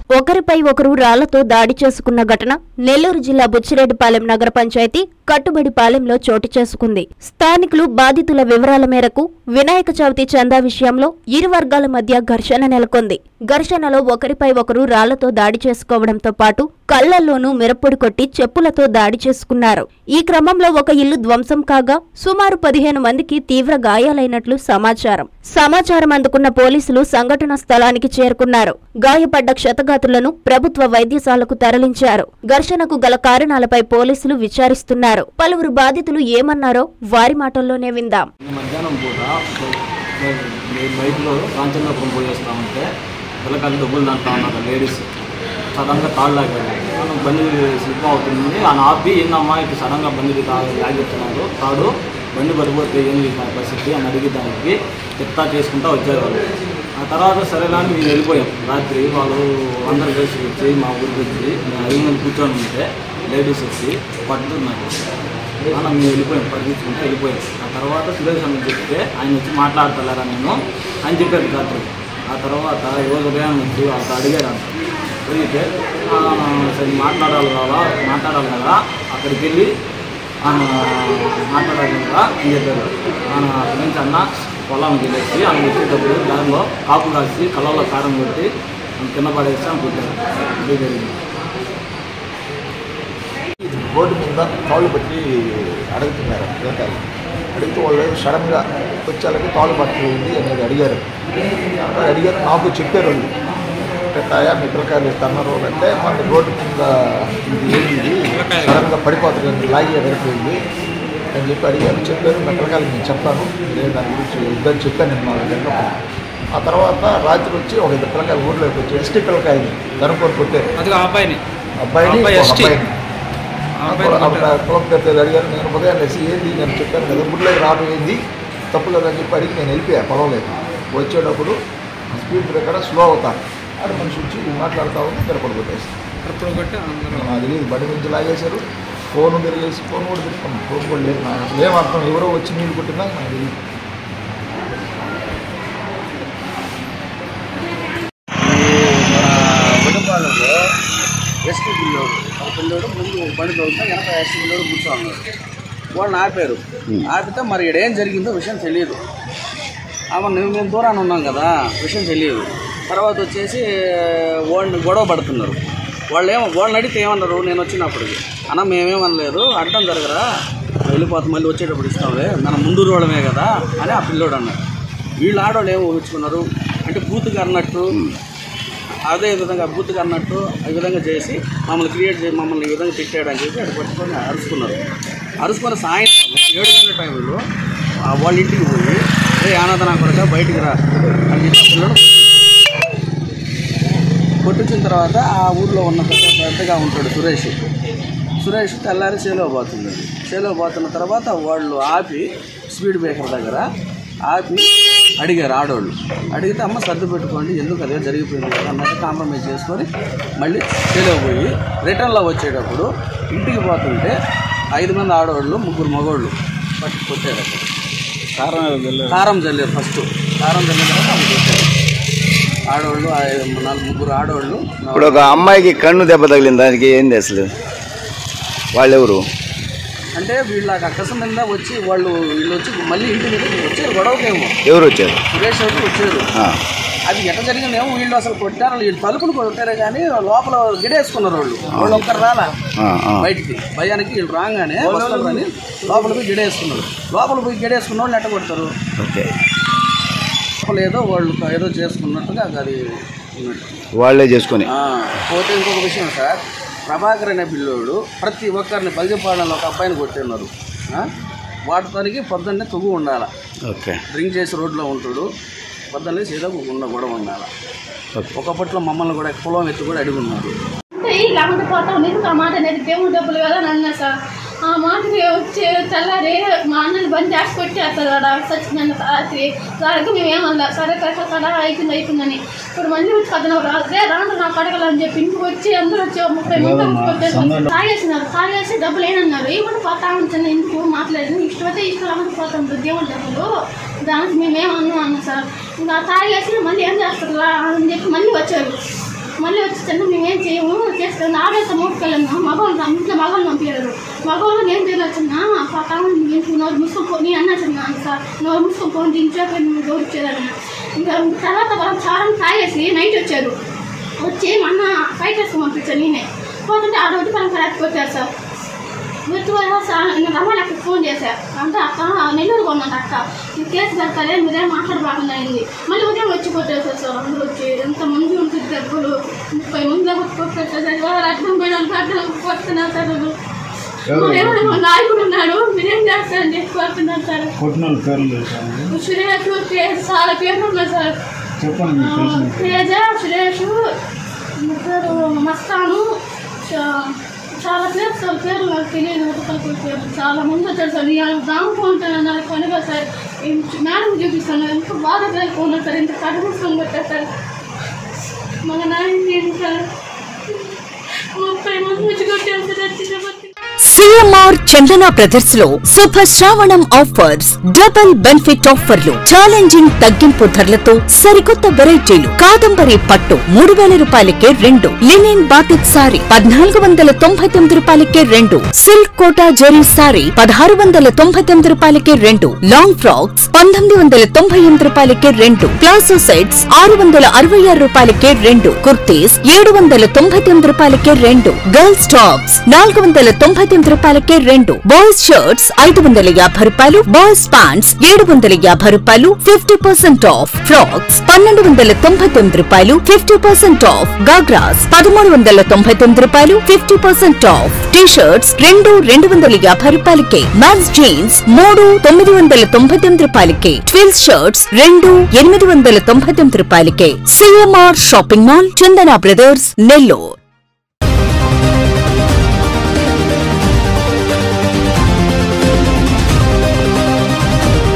ఒకరిపై ఒకరు రాళ్లతో దాడి చేసుకున్న ఘటన నెల్లూరు జిల్లా బుచ్చిరెడ్డిపాలెం నగర పంచాయతీ కట్టుబడిపాలెంలో చోటు చేసుకుంది. స్థానికులు బాధితుల వివరాల మేరకు వినాయక చవితి చందా విషయంలో ఇరు వర్గాల మధ్య ఘర్షణ నెలకొంది. ఘర్షణలో ఒకరిపై ఒకరు రాళ్లతో దాడి చేసుకోవడంతో పాటు కళ్లల్లోనూ మిరప్పొడి కొట్టి చెప్పులతో దాడి చేసుకున్నారు. ఈ క్రమంలో ఒక ఇల్లు ధ్వంసం కాగా సుమారు 15 మందికి తీవ్ర గాయాలైనట్లు సమాచారం అందుకున్న పోలీసులు సంఘటన స్థలానికి చేరుకున్నారు. గాయపడ్డ క్షతగాతులను ప్రభుత్వ వైద్యశాలకు తరలించారు. ఘర్షణకు గల కారణాలపై పోలీసులు విచారిస్తున్నారు. పలువురు బాధితులు ఏమన్నారో వారి మాటల్లోనే విందాం. మధ్యాహ్నం పూట బయటలో కాంచనాపురం పోయేస్తామంటే పిల్లకాయలు డబ్బులు దాంట్లో ఉన్నారు లేడీస్ సడన్గా తాళ్ళు లాగారు. మనం బండి స్లిప్ అవుతుంది అని ఆపి ఏందమ్మా ఇటు సడన్గా బండి లాగెత్తున్నారు తాడు బండి పడిపోతే ఏంది పరిస్థితి అని అడిగేదానికి చెప్తా చేసుకుంటా వచ్చారు వాళ్ళు. ఆ తర్వాత సరేనా మేము వెళ్ళిపోయాం. రాత్రి వాళ్ళు అందరు కలిసి వచ్చి మా ఊరికి వచ్చి మేము 5 మంది కూర్చొని ఉంటే లేడీస్ వచ్చి పడుతున్నారు. మనం మేము వెళ్ళిపోయాం, పరిగెత్తుకుంటే వెళ్ళిపోయాం. ఆ తర్వాత సురేష్ అని చెప్తే ఆయన వచ్చి మాట్లాడతలేరా నేను అని చెప్పారు రాత్రి. ఆ తర్వాత రోజు ఉదయం వచ్చి వాళ్ళతో అడిగారు అడిగితే సరే మాట్లాడాలి కదా అక్కడికి వెళ్ళి మాట్లాడాలి కదా అని చెప్పారు. అక్కడి నుంచి అన్న పొలానికి వెళ్ళేసి ఆయన వచ్చేటప్పుడు దానిలో కాపు కాసి కళ్ళలో కారం కొట్టి కింద పడేసి అనుకుంటారు. ఇదే జరిగింది. రోడ్డు మీద తాళ్ళు బట్టి అడుగుతున్నారు. అడిగితే వాళ్ళు సడన్గా వచ్చేళ్ళకి తాళ్ళు పట్టలేదు అనేది అడిగారు. నాకు చెప్పారు వాళ్ళు తాయా మీ పిల్లకాయలు తన్నారు అంటే మన రోడ్డు కింద ఇది సడన్గా పడిపోతుంది లాగి ఎగరిపోయింది అని చెప్పి అడిగారు. చెప్పారు నా పిల్లకాయలు నేను చెప్తాను నేను దాని గురించి ఇద్దరు చెప్పాను నేను మా దగ్గర. ఆ తర్వాత రాత్రి వచ్చి ఒక 2 పిల్లకాయలు ఊళ్ళోకి వచ్చి ఎస్టీ పిల్లకాయలు కనుక్కొని కొట్టారు. అబ్బాయిని కులం పెద్దలు అడిగారు. నేను ఉదయం వేసి ఏంది నేను చెప్పాను కదా ఊళ్ళోకి రావడం ఏంది తప్పు కదని చెప్పి అడిగి నేను వెళ్ళిపోయాను పొలంలోకి. వచ్చేటప్పుడు స్పీడ్ బ్రేకర్ స్లో అవుతాను అక్కడ మనిషి వచ్చి మాట్లాడుతూ ఉంటే తిరపడి కొట్టేస్తాను. అది లేదు బండి నుంచి లాగేశారు. ఫోన్ తిరిగేసి ఫోన్ కూడా తిరుగుతాను. ఫోన్ కూడా లేదు నాకు ఏం అర్థం ఎవరో వచ్చి నీళ్ళు కొట్టినా నాకు తెలియదు. వడపాలలో ఎస్టీ పిల్లోడు ముందు బండి తోలుతా వెనక ఎస్టీ పిల్లోడు కూర్చోన్నారు. వాళ్ళని ఆపారు. ఆపితే మరి ఇక్కడ ఏం జరిగిందో విషయం తెలియదు. మేము దూరాన్ని ఉన్నాం కదా విషయం తెలియదు. తర్వాత వచ్చేసి వాళ్ళని గొడవ పడుతున్నారు. వాళ్ళని అడిగితే ఏమన్నారు నేను వచ్చినప్పటికి అన్న మేమేమనలేదు అడ్డం జరగరా వెళ్ళిపోతాం మళ్ళీ వచ్చేటప్పుడు ఇస్తాంలే మన ముందు రోడమే కదా అని ఆ పిల్లోడు అన్నారు. వీళ్ళు ఆడవాళ్ళు ఏమో ఊహించుకున్నారు అంటే బూతుగా అన్నట్టు అదే విధంగా బూతుగా అన్నట్టు ఈ విధంగా చేసి మమ్మల్ని ఈ విధంగా తిట్టాడని చెప్పి అక్కడ పట్టుకొని అరుచుకొని సాయంత్రం 7 గంటల టైంలో వాళ్ళ ఇంటికి పోయి ఆనందనా కొరక బయటికి రా అని చెప్పి పిల్లలు కొట్టించిన తర్వాత ఆ ఊళ్ళో ఉన్న పెద్దగా ఉంటాడు సురేష్ తెల్లారి చేలో పోతున్న తర్వాత వాళ్ళు ఆపి స్పీడ్ బ్రేకర్ దగ్గర ఆపి అడిగారు ఆడవాళ్ళు. అడిగితే అమ్మ సర్దు పెట్టుకోండి ఎందుకు అదే జరిగిపోయింది కదా అన్నట్టు కాంప్రమైజ్ చేసుకొని మళ్ళీ చేలో పోయి రిటర్న్లో వచ్చేటప్పుడు ఇంటికి పోతుంటే 5 మంది ఆడవాళ్ళు 3 మగవాళ్ళు పట్టి కొట్టారు. కారం చల్లారు. ఫస్ట్ కారం చల్లిన తర్వాత అవి కొట్టారు. ఆడవాళ్ళు 3 ఆడవాళ్ళు. ఇప్పుడు ఒక అమ్మాయికి కన్ను దెబ్బ తగిలిన దానికి ఏంది అసలు వాళ్ళెవరు అంటే వీళ్ళ అక్కసం మీద వచ్చి వీళ్ళు వచ్చి మళ్ళీ ఇంటి మీద వచ్చారు. గొడవకేమో ఎవరు వచ్చారు? సురేష్ వచ్చారు. అది ఎట్లా జరిగిందేమో వీళ్ళు అసలు కొట్టారు. వీళ్ళు తలుపులు కొట్టారే కానీ లోపల గిడేసుకున్నారు. వాళ్ళు ఒక్కరు రాలా బయటికి భయానికి వీళ్ళు రాగానే వస్తారని లోపల పోయి గిడేసుకున్నారు. లోపల పోయి గిడేసుకున్న వాళ్ళు ఎట్ట కొడతారు ఏదో వాళ్ళు ఏదో చేసుకున్నట్టుగా అది వాళ్ళే చేసుకొని పోతే ఇంకొక విషయం సార్ ప్రభాకర్ అనే పిల్లోడు ప్రతి ఒక్కరిని పల్లిపాడంలో ఒక అబ్బాయిని కొట్టున్నారు. వాటితోనికి పొద్దున్నే తుగు ఉండాలి. డ్రింక్ చేసి రోడ్లో ఉంటాడు. పొద్దున్నే ఏదో గొడవ ఉండాలి. ఒకప్పట్లో మమ్మల్ని కూడా పొలం ఎత్తు కూడా అడిగి ఉన్నారు. లేకుంటే పోతాం నీకు ఆ మాట అనేది దేవుడు డబ్బులు కదా అని అన్నా సార్. ఆ మాటకి వచ్చి తెల్లారి మా అన్నని బండి చేసి కొట్టేస్తారు అక్కడ సచ్చినంత రాత్రి. దానికి మేమేమన్నా సరే కదా అయిపోయిందని ఇప్పుడు మళ్ళీ వచ్చి కథను అదే రాను నాకు అడగాలని చెప్పి ఇంటికి వచ్చి అందరూ వచ్చి 30 మంది కొట్టేసి తాగేసి డబ్బులు ఏమన్నారు ఇవ్వకుండా పోతా ఉంటాను ఎందుకు మాట్లాడేది ఇష్టమైతే ఇష్టం లేకుండా పోతాం దేవుడు డబ్బులు దానికి మేమేమన్నా అన్నా సార్. ఇంకా తాగేసి మళ్ళీ ఏం చేస్తారు అని చెప్పి మళ్ళీ వచ్చారు. మళ్ళీ వచ్చి చిన్న మేమేం చేయము చేస్తాను ఆడేస్తే మోసుకెళ్ళాను మగవాళ్ళు ఇంట్లో మగవాళ్ళు పంపించారు మగవాళ్ళు నేను తెలియచ్చున్నా పక్కన నోరు మూసుకొని అన్నా చిన్న సార్ నోరు మూసుకొని ఇంట్లోకి డోర్ ఇచ్చేదాన్ని ఇంకా తర్వాత చాలా తాగేసి నైట్ వచ్చారు వచ్చి మొన్న ఫైట్ వేసుకొని పంపించాను నేనే పోతుంటే ఆ రోజు మనం కరెక్ట్కి వచ్చారు సార్ రమ్మని అక్కడికి ఫోన్ చేశారు అంటే అక్క నెల్లూరు కొన్నాను అక్క ఈ కేసు పెడతారే మీరేం మాట్లాడబాకుండా అయింది మళ్ళీ ఉదయం వచ్చి కొట్టేశారు సార్ అందరూ వచ్చి ఎంతమంది ఉంటుంది డబ్బులు 30 మంది కొట్టేసారు అర్థం పోయినాను అర్థం కొడుతున్నారు సార్ మరేమో నాయకుడు ఉన్నాడు మీరేం చేస్తారని చెప్పి కొడుతున్నారు సార్ సురేష్ చాలా పేర్లు ఉన్నాయి సార్ తేజ సురేష్ ముగ్గురు మస్తాను చాలా పేరు నాకు తెలియదు పేరు చాలా మంది వచ్చారు సార్ నేను దాంట్లో ఉంటాను నాకు పనిగా సార్ మేడం చూపిస్తాను ఎంత బాధ జరుపుకున్నాను సార్ ఇంత కఠినం పెట్టారు సార్ మన నాయన సార్ 30 మంది వచ్చి కొట్టారు సార్ చిన్నపతి సిఎంఆర్ చందన బ్రదర్స్ లో శుభ శ్రావణం ఆఫర్స్ డబుల్ బెనిఫిట్ ఆఫర్లు ఛాలెంజింగ్ తగ్గింపు ధరలతో సరికొత్త వెరైటీలు కాదంబరి పట్టు 3000 రూపాయలకే 2 లినిన్ బాటిక్ సారీ 1499 రూపాయలకే 2 సిల్క్ కోటా జరీ సారీ 1699 రూపాయలకే 2 లాంగ్ ఫ్రాక్స్ 1998 రూపాయలకే 2 ప్లాజో సెట్స్ 666 రూపాయలకే 2 కుర్తీస్ 799 రూపాయలకే 2 గర్ల్స్ టాప్స్ 499 రూపాయలకే 2 బాయ్స్ షర్ట్స్ 550 రూపాయలు బాయ్స్ ప్యాంట్స్ 750 రూపాయలు 50% ఆఫ్ ఫ్రాక్స్ 1299 రూపాయలు 50% ఆఫ్ గాగ్రాస్ 1399 రూపాయలు 50% ఆఫ్ టీ షర్ట్స్ 250 రూపాయలకే మ్యాక్స్ జీన్స్ 999 రూపాయలకే ట్విల్స్ షర్ట్స్ 899 రూపాయలకే CMR shopping mall Chandana brothers Nellore.